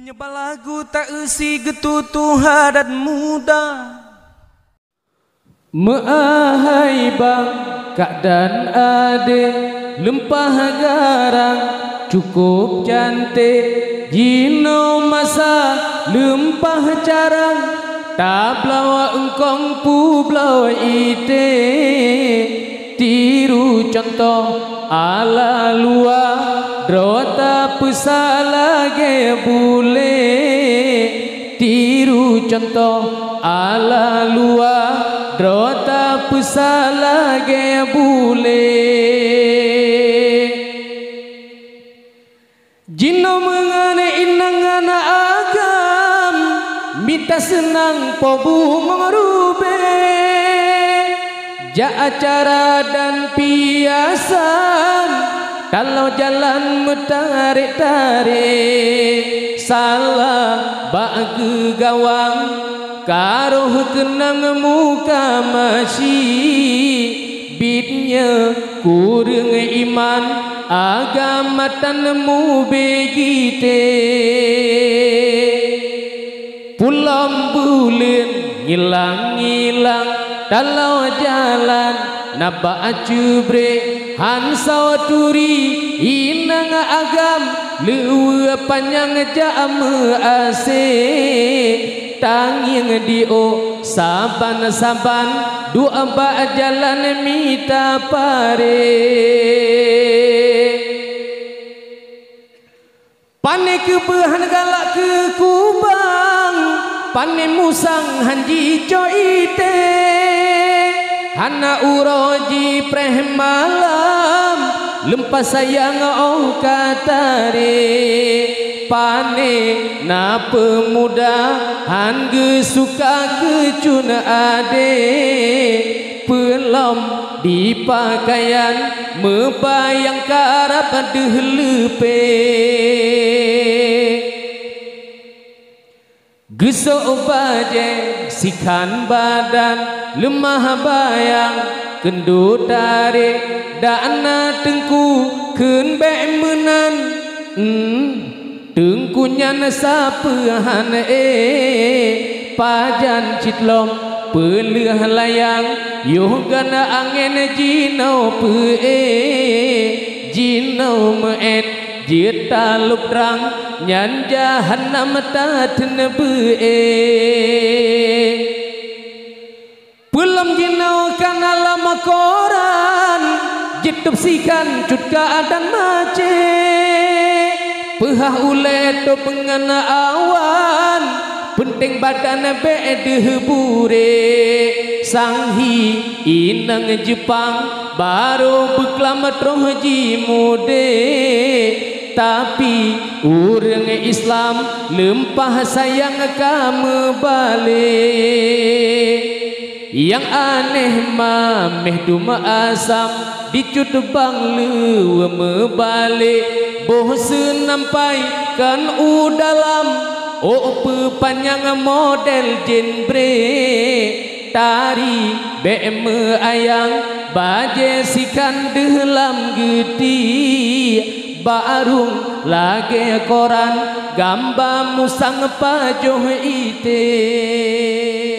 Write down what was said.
Menyebal lagu tak isi getutu hadat muda. Meahai bang kak dan ade lempah garang cukup cantik jino masa lempah carang tablawa engkong pu blawa ite tiru contoh ala luar drota pesala ge bule tiru contoh ala luar drota pesala ge bule jino mengane inangana agam mita senang pobu mengerube ja acara dan piasan kalau jalan metarik-tarik salah bagi gawang karuh kenang muka masih bitnya kurang iman agama tanmu begite pulang bulan hilang-hilang dalam jalan nabak cubre Hansau turi inang agam lewa panjang jam ase tanging dio saban-saban dua ba jalan mita pare pane ke behan galak ke kubang pane musang hanji coite hana uroji preh malam lempas sayang oh katare pane na pemuda hangge suka kecun ade pelom di pakaian mebayang karap dehlepe gesok baje sikan badan lemah bayang kendut tarik dana tengku ken be menan tengkunya sapehan pajan citlom peleh layang yohgana angin jino pe jino meet jeta luprang nyan jahannam taten be belum jino kana lama koran jitup sikan cut keadaan mace pehah ule to pengana awan penting badan bede bure sanghi inang Jepang baru beklam trohji mude tapi urang Islam lempah sayang kamu balik yang aneh mameh duma asam dicut bang lewa membalik bosen nampai kan udalam oh pepanjang model jenbre tari BM ayang baje sikan dalam gedi barung lage koran gambar musang pajoh ite